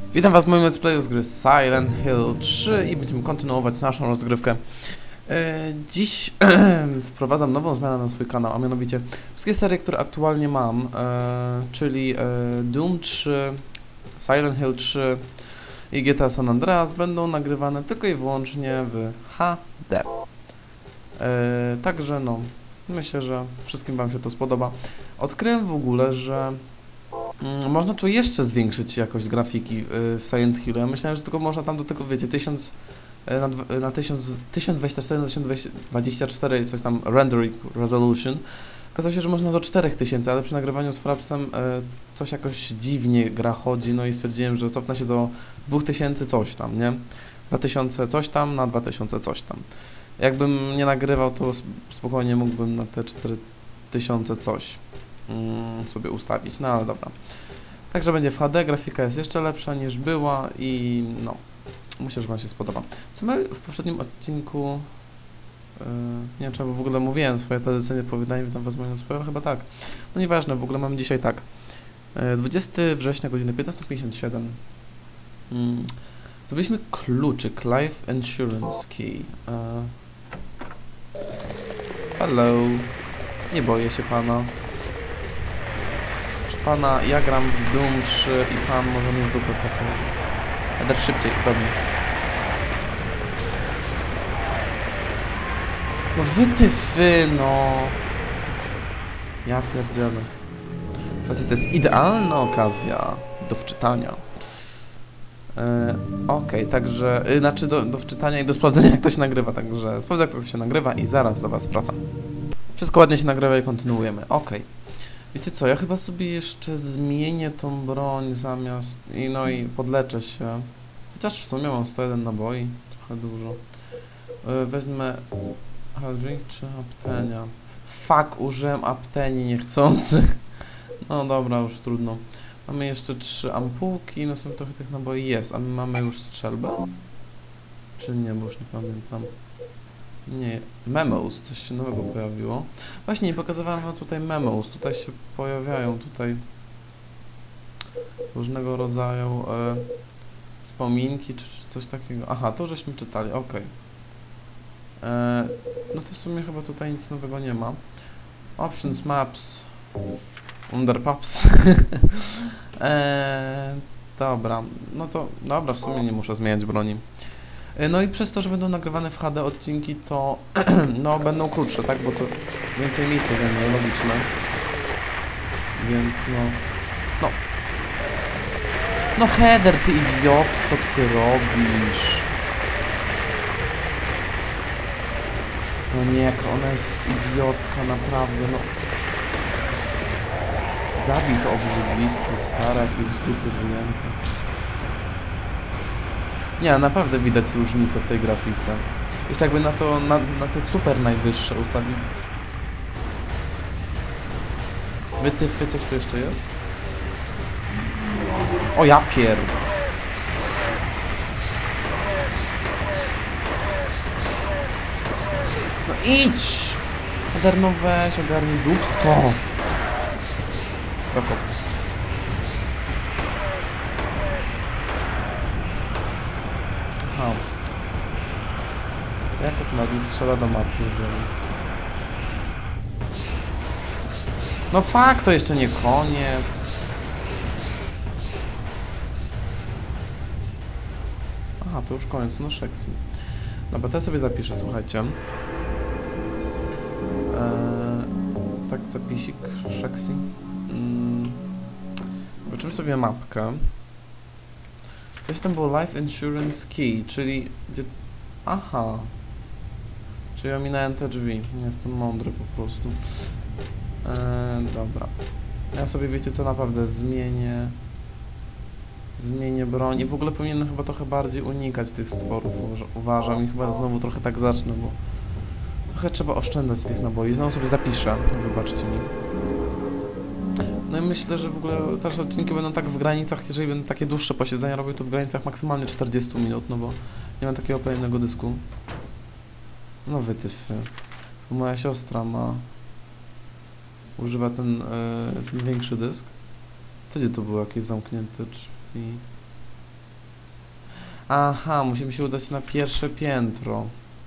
Witam was w moim let's playu z gry Silent Hill 3 i będziemy kontynuować naszą rozgrywkę. Dziś wprowadzam nową zmianę na swój kanał, a mianowicie wszystkie serie, które aktualnie mam, czyli Doom 3, Silent Hill 3 i GTA San Andreas będą nagrywane tylko i wyłącznie w HD. Także no, myślę, że wszystkim wam się to spodoba. Odkryłem w ogóle, że można tu jeszcze zwiększyć jakość grafiki w Silent Hill. Ja myślałem, że tylko można tam do tego, wiecie, 1000 na 1024 na 1024 coś tam rendering resolution. Okazało się, że można do 4000, ale przy nagrywaniu z Frapsem coś jakoś dziwnie gra chodzi, no i stwierdziłem, że cofnę się do 2000 coś tam, nie? 2000 coś tam na 2000 coś tam. Jakbym nie nagrywał, to spokojnie mógłbym na te 4000 coś sobie ustawić, no ale dobra. Także będzie w HD, grafika jest jeszcze lepsza niż była i no, myślę, że wam się spodoba. Co my w poprzednim odcinku, nie wiem, czy w ogóle mówiłem swoje tradycyjne powiedzenie, witam was moim sprawę, chyba tak. No nieważne, w ogóle mamy dzisiaj tak. 20 września, godzina 15:57. Zdobyliśmy kluczyk, Life Insurance Key. Hello. Nie boję się pana. Pana, ja gram w Doom 3 i pan może mi w dupę pracować. Jadę szybciej, pewnie. No wytyfy, no. Ja pierdzielę. Słuchajcie, to jest idealna okazja do wczytania. Okej, także, znaczy do wczytania i do sprawdzenia, jak to się nagrywa, także sprawdzę, jak to się nagrywa i zaraz do was wracam. Wszystko ładnie się nagrywa i kontynuujemy, okej. Wiecie co, ja chyba sobie jeszcze zmienię tą broń zamiast... no i podleczę się. Chociaż w sumie mam 101 naboi, trochę dużo. Weźmę... hard drink czy aptenia? Fuck, użyłem apteni niechcący. No dobra, już trudno. Mamy jeszcze 3 ampułki, no są trochę tych naboi jest, a my mamy już strzelbę? Czy nie, bo już nie pamiętam. Nie, memos, coś się nowego pojawiło. Właśnie, nie pokazywałem wam tutaj memos, tutaj się pojawiają tutaj różnego rodzaju wspominki, czy coś takiego. Aha, to żeśmy czytali, okej. No to w sumie chyba tutaj nic nowego nie ma. Options, maps, underpaps. Dobra, no to, dobra, w sumie nie muszę zmieniać broni. No i przez to, że będą nagrywane w HD odcinki, to no będą krótsze, tak? Bo to więcej miejsca zajmuje, logiczne. Więc no... No... No header, ty idiot, co ty robisz? No nie, jaka ona jest idiotka, naprawdę, no... Zabij to obrzydlistwo stare, jakieś z dupy wyjęte. Nie, naprawdę widać różnicę w tej grafice. Jeszcze jakby na to, na te super najwyższe ustawił. Wytyfy, coś tu jeszcze jest? O ja pier... No idź! Hader, no weź, ogarnij dupsko. Doko. Aha. Jak tak ładnie strzela do matki z głowy. No fakt, to jeszcze nie koniec. Aha, to już koniec, no Sheksy. Dobra, to ja sobie zapiszę, słuchajcie. Tak, zapisik, Sheksy. Zobaczymy sobie mapkę. Coś tam było Life Insurance Key, czyli... Gdzie... Aha. Czyli ominąłem te drzwi. Nie jestem mądry po prostu. Dobra. Ja sobie, wiecie co, naprawdę zmienię broń i w ogóle powinienem chyba trochę bardziej unikać tych stworów, uważam, i chyba znowu trochę tak zacznę, bo trochę trzeba oszczędzać tych naboi. Znowu sobie zapiszę, wybaczcie mi. No i myślę, że w ogóle też odcinki będą tak w granicach, jeżeli będą takie dłuższe posiedzenia robił, to w granicach maksymalnie 40 minut, no bo nie mam takiego pełnego dysku. No wytyfy. Moja siostra używa ten większy dysk. To gdzie to było jakieś zamknięte drzwi? Aha, musimy się udać na pierwsze piętro.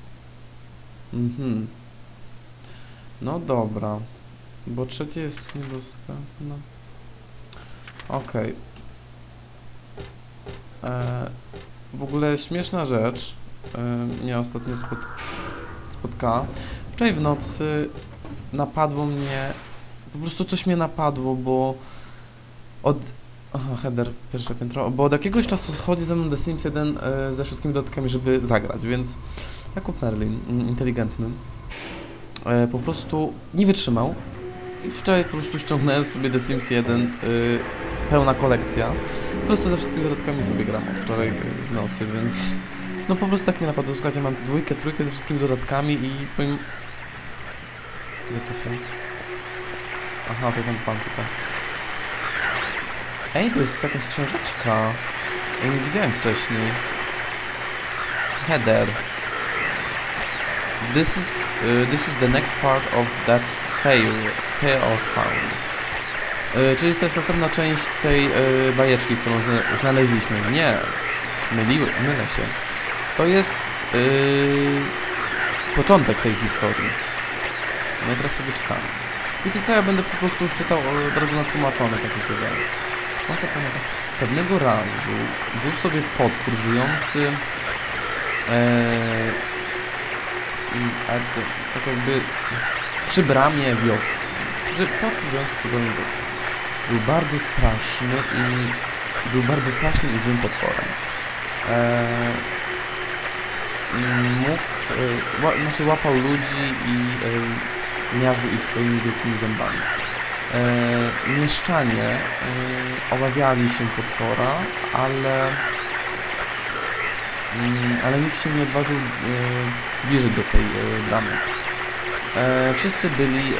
No dobra. Bo trzecie jest niedostępne. Okej. W ogóle śmieszna rzecz. Mnie ostatnio spotkała. Wczoraj w nocy napadło mnie... Po prostu coś mnie napadło, bo header, pierwsze piętro, bo od jakiegoś czasu chodzi ze mną The Sims 1 ze wszystkimi dodatkami, żeby zagrać, więc Jakub Merlin, inteligentny, po prostu nie wytrzymał i wczoraj po prostu ściągnąłem sobie The Sims 1, pełna kolekcja, po prostu ze wszystkimi dodatkami sobie gram od wczoraj w nocy, więc no po prostu tak mnie napadło. Słuchajcie, mam dwójkę, trójkę ze wszystkimi dodatkami i powiem... Ile to się? Aha, to ten pan tutaj. Ej, to jest jakaś książeczka. Ja nie widziałem wcześniej. Header. This is the next part of that tale of found. Czyli to jest następna część tej bajeczki, którą znaleźliśmy. Nie, mylę się. To jest początek tej historii. No i teraz sobie czytamy. Wiecie co, ja będę po prostu już czytał od razu na tłumaczone, tak mi się daje. Pewnego razu był sobie potwór żyjący tak jakby przy bramie wioski. Potwór żyjący przy bramie wioski. Był bardzo strasznym i złym potworem. Łapał ludzi i miażdżył ich swoimi wielkimi zębami. Mieszczanie obawiali się potwora, ale nikt się nie odważył zbliżyć do tej bramy. Wszyscy byli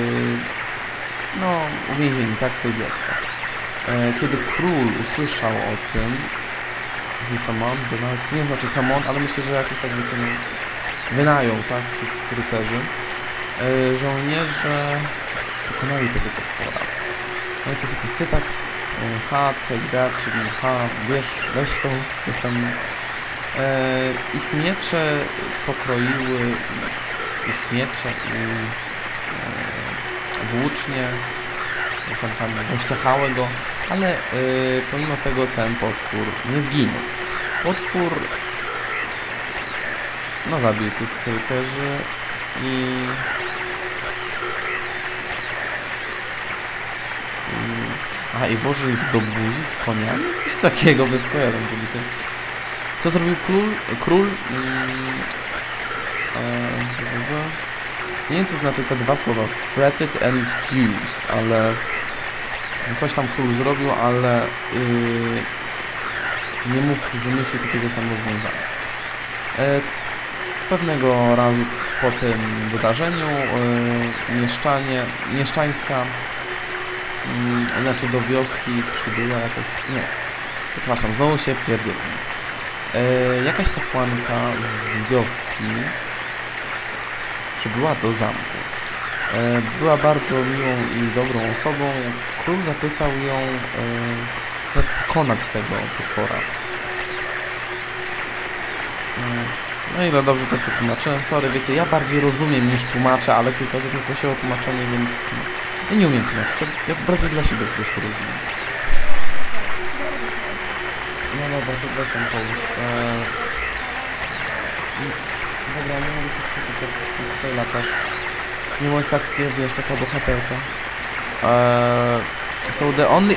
uwięzieni, tak, w tej wiosce. Kiedy król usłyszał o tym, to nawet nie znaczy samon, ale myślę, że jakoś tak wynajął, tak, tych rycerzy. Żołnierze pokonali tego potwora. No i to jest jakiś cytat. Take that, czyli weź to, coś tam. Ich miecze pokroiły, ich miecze i włócznie tam rozciachały go, ale pomimo tego ten potwór nie zginął. Potwór zabił tych rycerzy i włożył ich do buzi z koniami? Coś takiego, bez kojarzeń oczywiście. Co zrobił król? Nie wiem, co znaczy te dwa słowa, fretted and fused, ale coś tam król zrobił, ale nie mógł wymyślić jakiegoś tam rozwiązania. Pewnego razu po tym wydarzeniu mieszczańska, do wioski przybyła jakaś... Nie, przepraszam, znowu się pierdzielę. Jakaś kapłanka z wioski przybyła do zamku. Była bardzo miłą i dobrą osobą. Król zapytał ją, jak pokonać tego potwora. No i dobrze to przetłumaczyłem. Sorry, wiecie, ja bardziej rozumiem niż tłumaczę, ale kilka osób mnie prosiło o tłumaczenie, więc ja nie umiem tłumaczyć. Ja bardziej dla siebie po prostu rozumiem. No dobra, to weź tam połóż. Dobra, nie mogę się skupić, jak tutaj latasz. Nie bądź tak, wiesz, taka bohaterka. So the only...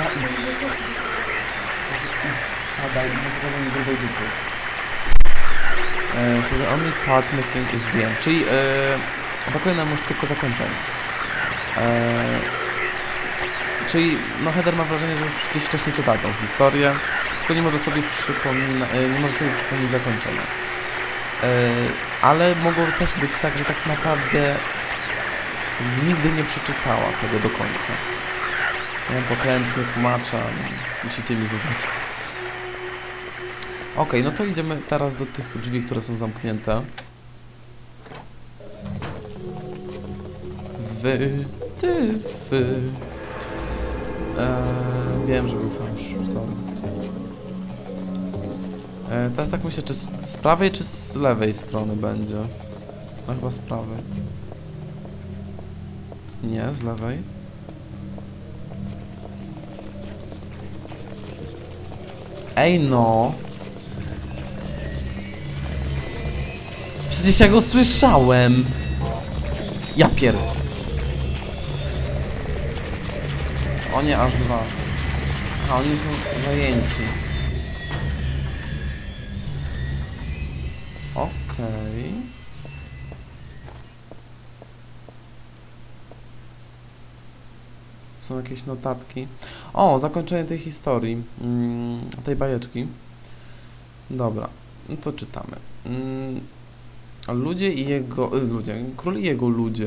Spadaj, nie pokażę mi grubej dupy. So the only part missing is the end. Czyli brakuje nam już tylko zakończenie. Czyli header ma wrażenie, że już gdzieś wcześniej czytał tą historię, tylko nie może sobie przypomnieć zakończenia. Ale mogło też być tak, że tak naprawdę nigdy nie przeczytała tego do końca. Ja pokrętnie tłumaczę, musicie mi wybaczyć. Okej, no to idziemy teraz do tych drzwi, które są zamknięte. Wiem, że był fałsz, sorry. Teraz tak myślę, czy z prawej, czy z lewej strony będzie? No chyba z prawej. Nie, z lewej. Ej no! Przecież ja go słyszałem! Ja pier... O nie, aż dwa. A oni są zajęci. Okej. Są jakieś notatki. O, zakończenie tej historii. Tej bajeczki. Dobra, no to czytamy. Ludzie i jego... Król i jego ludzie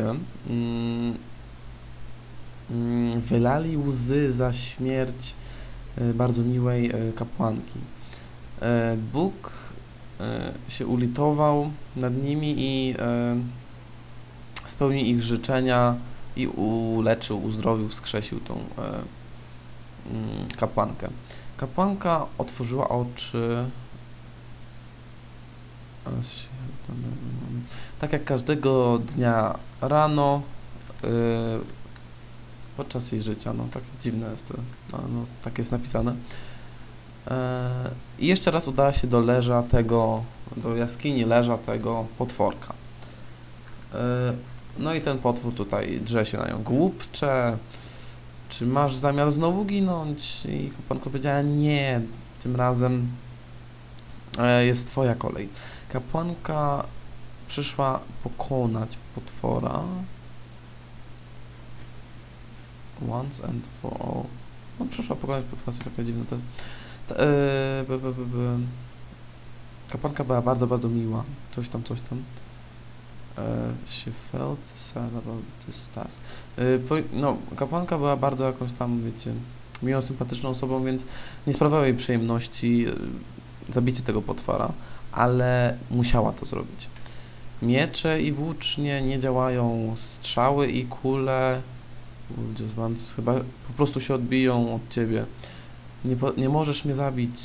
wylali łzy za śmierć bardzo miłej kapłanki. Bóg się ulitował nad nimi i spełnił ich życzenia i uleczył, uzdrowił, wskrzesił tą kapłankę. Kapłanka otworzyła oczy. Tak jak każdego dnia rano podczas jej życia. No takie dziwne jest to, no, tak jest napisane. I jeszcze raz udała się do leża tego, do jaskini leża tego potworka. No i ten potwór tutaj drze się na nią. Głupcze, czy masz zamiar znowu ginąć? I kapłanka powiedziała, nie, tym razem jest twoja kolej. Kapłanka przyszła pokonać potwora. Once and for all. No, przyszła pokonać potwora, coś takie dziwne to jest. Kapłanka była bardzo, bardzo miła. Coś tam. She felt sad about this task. No, kapłanka była bardzo jakąś tam, wiecie, miłą, sympatyczną osobą, więc nie sprawiało jej przyjemności zabicie tego potwora, ale musiała to zrobić. Miecze i włócznie nie działają, strzały i kule chyba po prostu się odbiją od ciebie. Nie możesz mnie zabić.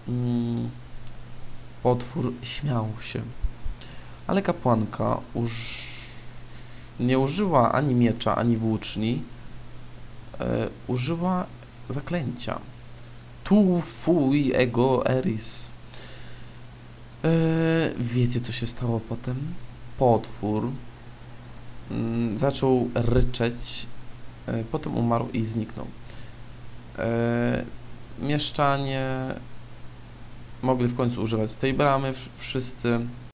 Potwór śmiał się. Ale kapłanka nie użyła ani miecza, ani włóczni. Użyła zaklęcia. Tu fuj ego eris. Wiecie, co się stało potem? Potwór zaczął ryczeć, potem umarł i zniknął. Mieszczanie mogli w końcu używać tej bramy, wszyscy